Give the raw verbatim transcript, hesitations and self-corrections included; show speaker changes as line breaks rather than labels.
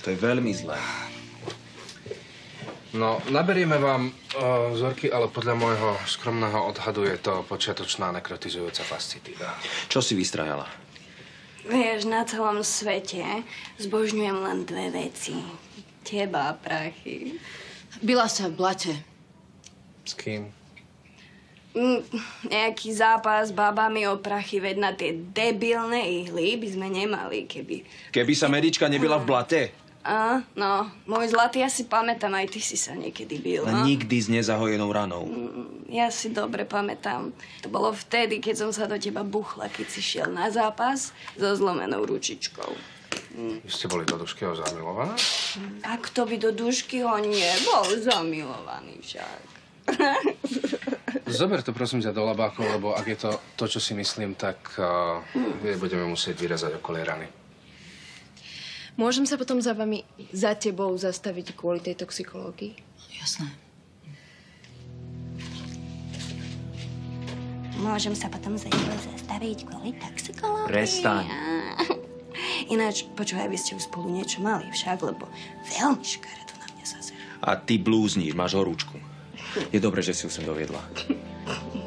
To je veľmi zlé.
No, naberieme vám uh, vzorky, ale podľa môjho skromného odhadu je to počiatočná nekrotizujúca fascitída.
Čo si vystrajala?
Vieš, na celom svete zbožňujem len dve veci. Teba a prachy.
Byla sa v blate.
S kým?
Mm, nejaký zápas s babami o prachy, veď na tie debilné ihly by sme nemali, keby...
Keby sa medička nebyla v blate?
Á, no, môj zlatý, ja si pamätám, aj ty si sa niekedy bil, no?
Nikdy s nezahojenou ranou.
Mm, ja si dobre pamätám. To bolo vtedy, keď som sa do teba buchla, keď si šiel na zápas so zlomenou ručičkou.
Vy ste boli do Duškyho zamilovaná?
A kto by do Duškyho nebol zamilovaný však?
Zober to prosím ťa do labákov, lebo ak je to to, čo si myslím, tak uh, mm. budeme musieť vyrezať okolie rany.
Môžem sa potom za vami, za tebou zastaviť kvôli tej toxikológii?
Jasné.
Môžem sa potom za tebou zastaviť kvôli toxikológii?
Prestaň.
Ináč, počúvaj, vy ste už spolu niečo mali však, lebo veľmi škaredo na mňa zazerá.
A ty blúzníš, máš horúčku. Je dobré, že si ju sem doviedla.